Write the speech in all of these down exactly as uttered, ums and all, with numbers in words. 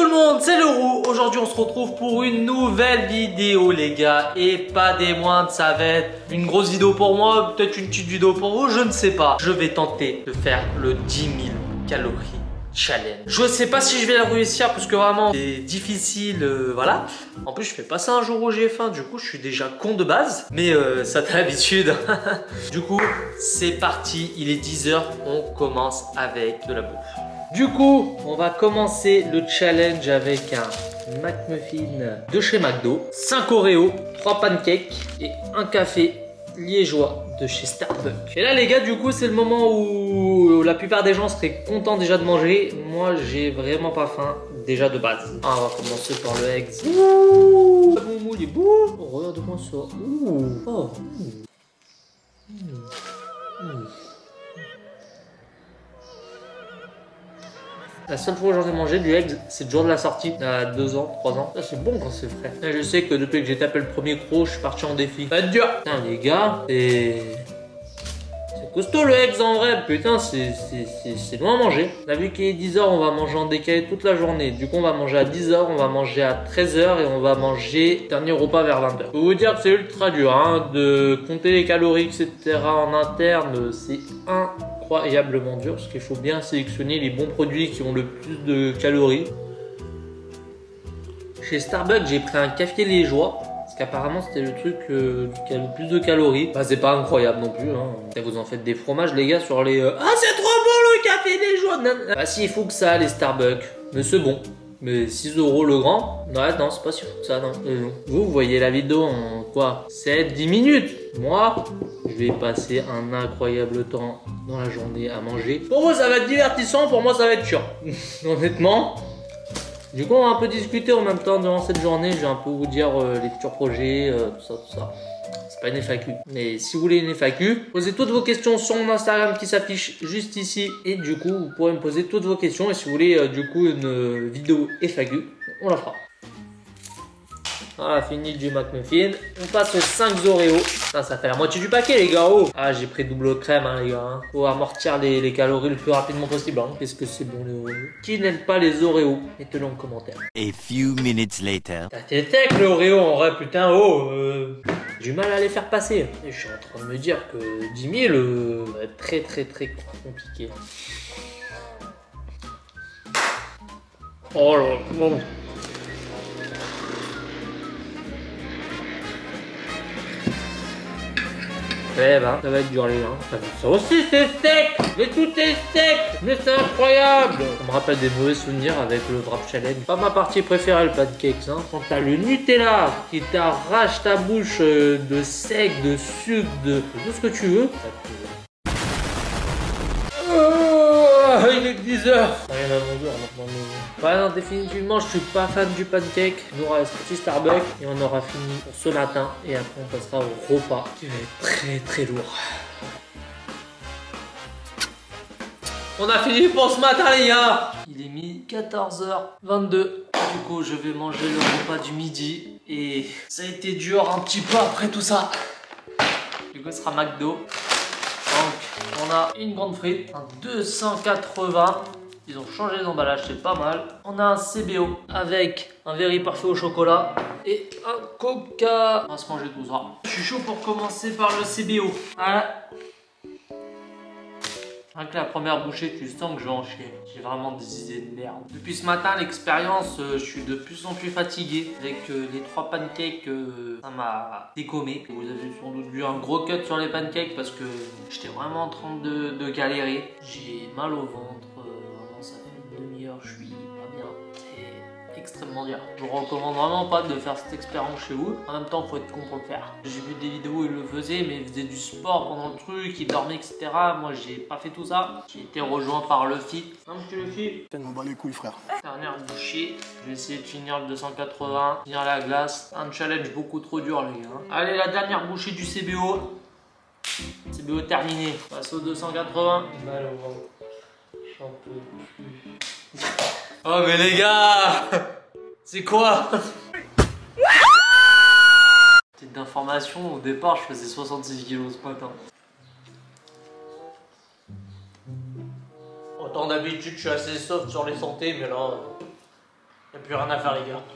le monde, c'est le Roux. Aujourd'hui on se retrouve pour une nouvelle vidéo les gars. Et pas des moindres, ça va être une grosse vidéo pour moi, peut-être une petite vidéo pour vous, je ne sais pas. Je vais tenter de faire le dix mille calories challenge. Je sais pas si je vais le réussir parce que vraiment c'est difficile, euh, voilà. En plus je fais pas ça un jour où j'ai faim, du coup je suis déjà con de base. Mais euh, ça t'as l'habitude. Du coup c'est parti, il est dix heures, on commence avec de la bouffe. Du coup on va commencer le challenge avec un McMuffin de chez McDo, cinq Oreos, trois pancakes et un café liégeois de chez Starbucks. Et là les gars, du coup c'est le moment où la plupart des gens seraient contents déjà de manger. Moi j'ai vraiment pas faim déjà de base. Ah, on va commencer par le eggs. Ouh, mon moule est beau. Oh, regarde-moi ça. Ouh. Oh. Mmh. Mmh. La seule fois où j'en ai mangé du eggs, c'est le jour de la sortie, il y a deux ans, trois ans. Ça c'est bon quand c'est frais. Et je sais que depuis que j'ai tapé le premier croc, je suis parti en défi. Ça va être dur. Putain les gars, c'est... C'est costaud le eggs en vrai. Putain, c'est loin à manger. On a vu qu'il est dix heures, on va manger en décalé toute la journée. Du coup on va manger à dix heures, on va manger à treize heures et on va manger dernier repas vers vingt heures. Je peux vous dire que c'est ultra dur, hein, de compter les calories, et cetera en interne, c'est un... incroyablement dur parce qu'il faut bien sélectionner les bons produits qui ont le plus de calories. Chez Starbucks, j'ai pris un café liégeois parce qu'apparemment c'était le truc euh, qui a le plus de calories. Bah, c'est pas incroyable non plus. Hein. Vous en faites des fromages, les gars, sur les. Euh... Ah, c'est trop bon le café liégeois! Bah, si, il faut que ça, les Starbucks. Mais c'est bon. Mais six euros le grand? Ouais, non, c'est pas si fou que ça, non. Euh, vous, vous voyez la vidéo en quoi? sept dix minutes. Moi, je vais passer un incroyable temps dans la journée à manger. Pour vous, ça va être divertissant, pour moi, ça va être chiant. Honnêtement. Du coup, on va un peu discuter en même temps durant cette journée. Je vais un peu vous dire euh, les futurs projets, euh, tout ça, tout ça. C'est pas une F A Q. Mais si vous voulez une F A Q, posez toutes vos questions sur mon Instagram qui s'affiche juste ici. Et du coup, vous pourrez me poser toutes vos questions. Et si vous voulez euh, du coup une euh, vidéo F A Q, on la fera. Voilà, fini du McMuffin. On passe aux cinq Oreos. Ça, ça fait la moitié du paquet, les gars. Oh. Ah, j'ai pris double crème, hein, les gars. Hein. Faut amortir les, les calories le plus rapidement possible. Hein. Qu'est-ce que c'est bon, les Oreos? Qui n'aime pas les Oreos? Mettez-le en commentaire. A few minutes later. T'es tech, le Oreo, en vrai, putain. Oh, euh... j'ai du mal à les faire passer. Et je suis en train de me dire que dix mille euh, va être très, très, très compliqué. Oh là, bon. Eh ben, ça va être dur les gars. Ça aussi c'est sec. Mais tout est sec. Mais c'est incroyable. Ça me rappelle des mauvais souvenirs avec le Wrap Challenge. Pas ma partie préférée le pancakes. Hein. Quand t'as le Nutella qui t'arrache ta bouche de sec, de sucre, de, de tout ce que tu veux. Oh, il est dix heures. Rien à manger maintenant. Ouais, non, définitivement, je suis pas fan du pancake. Il nous reste petit Starbucks et on aura fini pour ce matin. Et après, on passera au repas qui va être très très lourd. On a fini pour ce matin, les gars. Il est mis quatorze heures vingt-deux. Du coup, je vais manger le repas du midi. Et ça a été dur un petit peu après tout ça. Du coup, ce sera McDo. Donc, on a une grande frite, un deux cent quatre-vingts. Ils ont changé l'emballage, c'est pas mal. On a un C B O avec un Very Parfait au chocolat et un Coca. On va se manger tout ça. Je suis chaud pour commencer par le C B O. Voilà. Avec la première bouchée, tu sens que je vais en chier. J'ai vraiment des idées de merde. Depuis ce matin, l'expérience, euh, je suis de plus en plus fatigué. Avec euh, les trois pancakes, euh, ça m'a décommé. Vous avez sans doute vu un gros cut sur les pancakes parce que j'étais vraiment en train de, de galérer. J'ai mal au ventre. Ça fait une demi-heure, je suis pas bien. C'est extrêmement dur. Je vous recommande vraiment pas de faire cette expérience chez vous. En même temps, il faut être con pour le faire. J'ai vu des vidéos où ils le faisaient, mais ils faisaient du sport pendant le truc, ils dormaient, et cetera. Moi, j'ai pas fait tout ça. J'ai été rejoint par Luffy. Non, monsieur Luffy. On bat les couilles, frère. Dernière bouchée. Je vais essayer de finir le deux cent quatre-vingts, finir la glace. Un challenge beaucoup trop dur, les gars. Allez, la dernière bouchée du C B O. C B O terminé. Passe au deux cent quatre-vingts. Mal au ventre. J'en peux plus. Oh mais les gars, c'est quoi? Petite d'information, au départ je faisais soixante-six kilos ce matin. Autant d'habitude je suis assez soft sur les santé, mais là, il n'y a plus rien à faire les gars.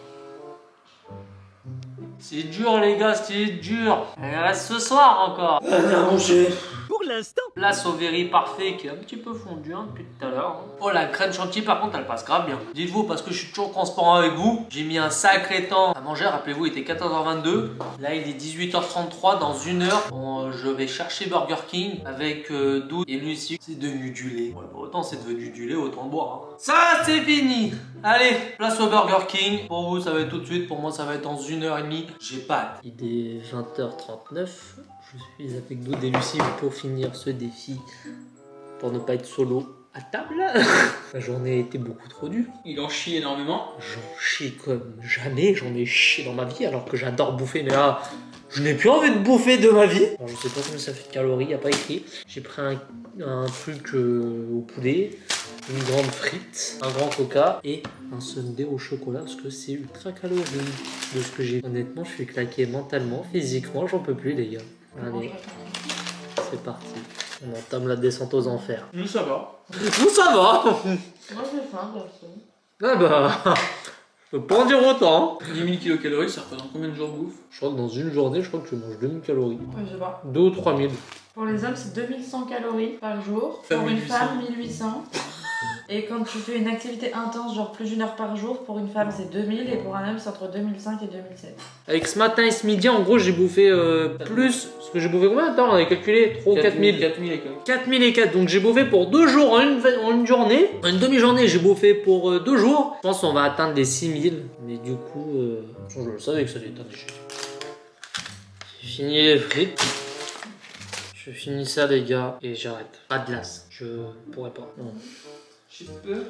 C'est dur les gars, c'est dur. Il reste ce soir encore. Rien manger. Pour l'instant. Place au very parfait qui est un petit peu fondu hein, depuis tout à l'heure. Hein. Oh la crème chantilly par contre elle passe grave bien. Dites-vous parce que je suis toujours transparent avec vous. J'ai mis un sacré temps à manger. Rappelez-vous il était quatorze heures vingt-deux. Là il est dix-huit heures trente-trois. Dans une heure bon, euh, je vais chercher Burger King avec euh, Doud et Lucie. C'est devenu du lait. Ouais, bah, autant c'est devenu du lait autant le boire. Hein. Ça c'est fini. Allez place au Burger King. Pour vous ça va être tout de suite. Pour moi ça va être dans une heure et demie. J'ai pas hâte. Il est vingt heures trente-neuf. Je suis avec Doud et Lucie pour finir ce défi, pour ne pas être solo à table. La journée a été beaucoup trop dure. Il en chie énormément. J'en chie comme jamais, j'en ai chié dans ma vie alors que j'adore bouffer, mais là, je n'ai plus envie de bouffer de ma vie. Alors, je sais pas combien ça fait de calories, il n'y a pas écrit. J'ai pris un, un truc euh, au poulet, une grande frite, un grand coca et un sundae au chocolat parce que c'est ultra calorique. De ce que j'ai, honnêtement, je suis claqué mentalement, physiquement, j'en peux plus les gars. Allez, c'est parti. On entame la descente aux enfers. Nous ça va. Nous ça va. Moi j'ai faim personne. Ah bah, je peux pas en dire autant. dix mille kilocalories, ça représente combien de jours de bouffe? Je crois que dans une journée, je crois que tu manges deux mille calories. Ouais, je sais pas. deux ou trois mille. Pour les hommes, c'est deux mille cent calories par jour. Femme Pour une mille huit cents. femme, mille huit cents. Et quand tu fais une activité intense, genre plus d'une heure par jour, pour une femme c'est deux mille et pour un homme c'est entre deux mille cinq et deux mille sept. Avec ce matin et ce midi, en gros, j'ai bouffé euh, plus. Parce que j'ai bouffé combien de temps? On avait calculé trois ou quatre mille. quatre mille et quelques. quatre mille et quatre. Donc j'ai bouffé pour deux jours en une, en une journée. En une demi-journée, j'ai bouffé pour euh, deux jours. Je pense qu'on va atteindre les six mille. Mais du coup, euh, je le savais que ça allait être un déchet. J'ai fini les frites. Je finis ça, les gars, et j'arrête. Pas de glace. Je pourrais pas. Non. J'ai peur.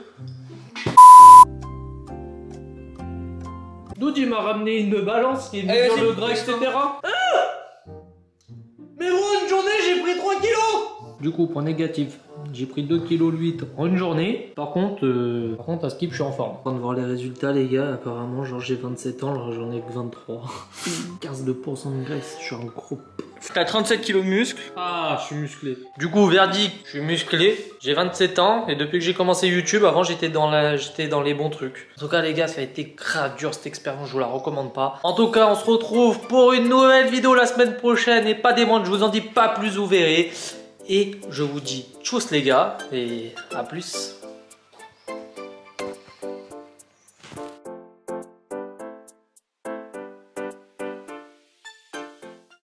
Doud, il m'a ramené une balance qui est Allez, sur vas-y, le gras, et descends. cetera. Ah Mais moi, une journée, j'ai pris trois kilos. Du coup, point négatif, j'ai pris deux virgule huit kilos en une journée. Par contre, euh, par contre, à skip, je suis en forme. En train de voir les résultats, les gars. Apparemment, genre, j'ai vingt-sept ans, alors j'en ai que vingt-trois. quinze pour cent de graisse, je suis un gros. T'as trente-sept kilos de muscles. Ah, je suis musclé. Du coup, verdict, je suis musclé. J'ai vingt-sept ans et depuis que j'ai commencé YouTube, avant j'étais dans la, j'étais dans les bons trucs. En tout cas, les gars, ça a été grave dur cette expérience. Je vous la recommande pas. En tout cas, on se retrouve pour une nouvelle vidéo la semaine prochaine et pas des moindres. Je vous en dis pas plus, vous verrez. Et je vous dis tchuss les gars et à plus.